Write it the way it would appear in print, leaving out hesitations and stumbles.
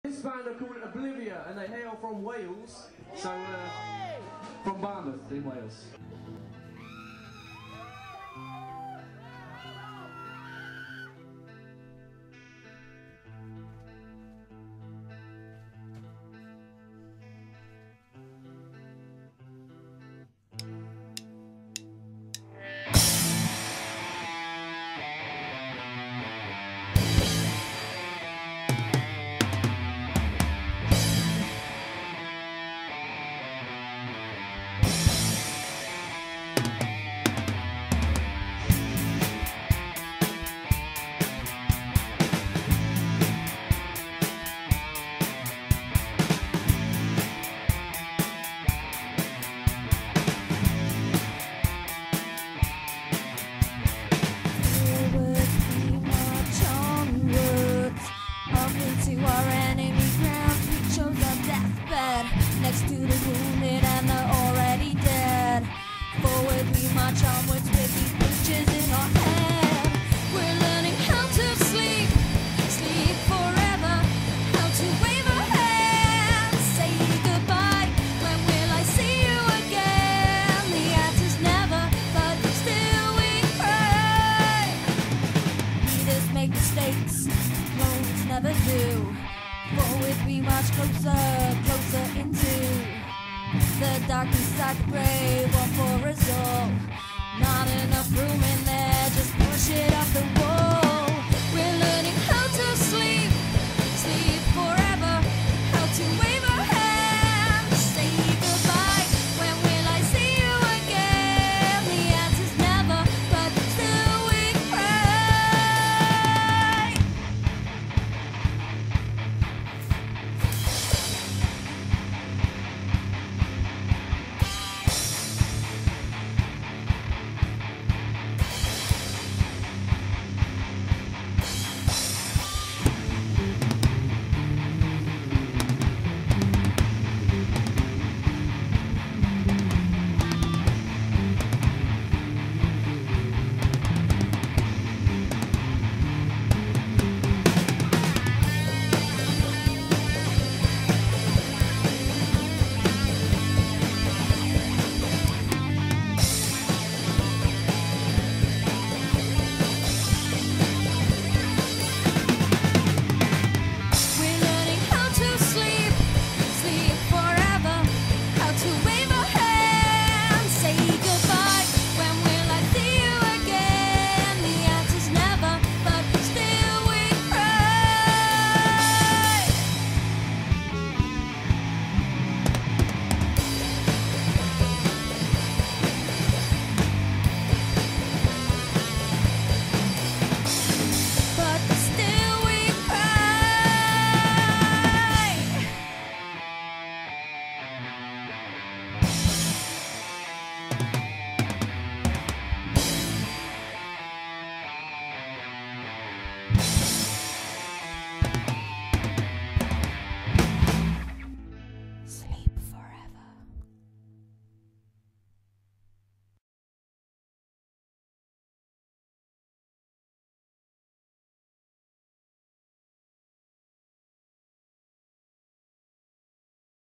This band are called Oblivia and they hail from Wales, so from Barmouth in Wales. Next to the wounded and the already dead. Forward we march onwards with these bridges in our hand. We're learning how to sleep, sleep forever. How to wave a hand, say goodbye. When will I see you again? The answer's never, but still we pray. Leaders make mistakes, clones never do. Forward we march closer, closer into the darkness like a grave, one for us all. Not enough room in there, just push it off the wall.